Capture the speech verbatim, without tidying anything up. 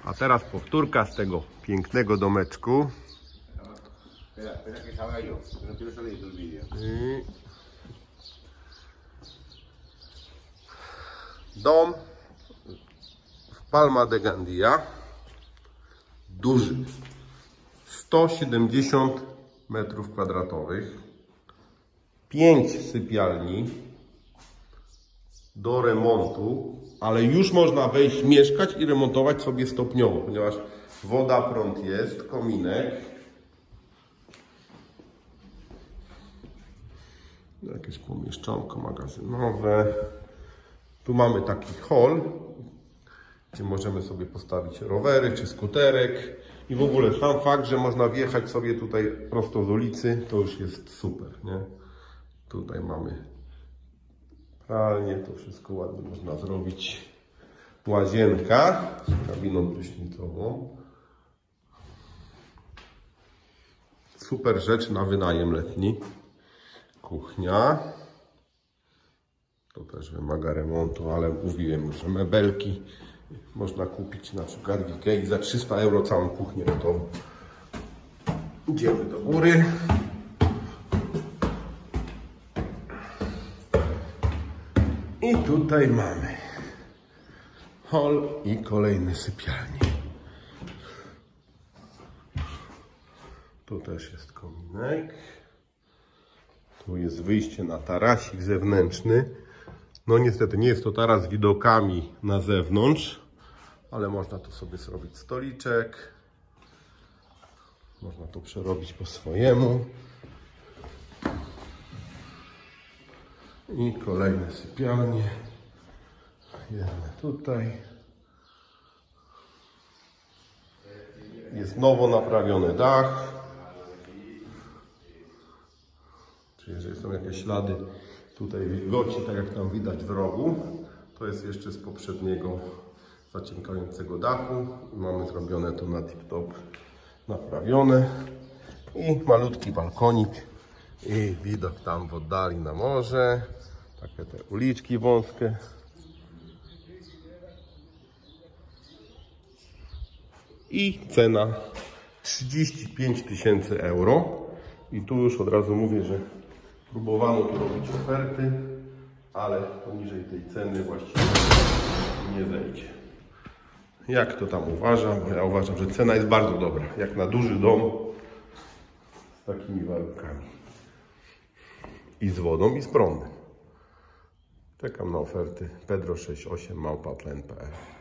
A teraz powtórka z tego pięknego domeczku. I dom w Palma de Gandia. Duży. sto siedemdziesiąt metrów kwadratowych. pięć sypialni do remontu, ale już można wejść, mieszkać i remontować sobie stopniowo, ponieważ woda, prąd jest, kominek. Jakieś pomieszczonko magazynowe. Tu mamy taki hol, gdzie możemy sobie postawić rowery czy skuterek. I w ogóle sam fakt, że można wjechać sobie tutaj prosto z ulicy, to już jest super, nie? Tutaj mamy pralnię, to wszystko ładnie można zrobić. Łazienka z kabiną prysznicową. Super rzecz na wynajem letni. Kuchnia. To też wymaga remontu, ale mówiłem, że mebelki można kupić na przykład w Ikei za trzysta euro całą kuchnię gotową. Idziemy do góry. I tutaj mamy hol i kolejne sypialnie. Tu też jest kominek. Tu jest wyjście na tarasik zewnętrzny. No niestety nie jest to taras z widokami na zewnątrz, ale można tu sobie zrobić stoliczek. Można to przerobić po swojemu. I kolejne sypialnie. Jedna tutaj. Jest nowo naprawiony dach. Czyli jeżeli są jakieś ślady tutaj wilgoci, tak jak tam widać w rogu, to jest jeszcze z poprzedniego zaciekającego dachu. Mamy zrobione to na tip-top naprawione. I malutki balkonik. I widok tam w oddali na morze. Takie te uliczki wąskie. I cena trzydzieści pięć tysięcy euro. I tu już od razu mówię, że próbowano tu robić oferty, ale poniżej tej ceny właściwie nie zejdzie. Jak to tam uważam? Bo ja uważam, że cena jest bardzo dobra. Jak na duży dom z takimi warunkami. I z wodą, i z prądem. Czekam na oferty pedro sześćdziesiąt osiem małpa tlen kropka p l.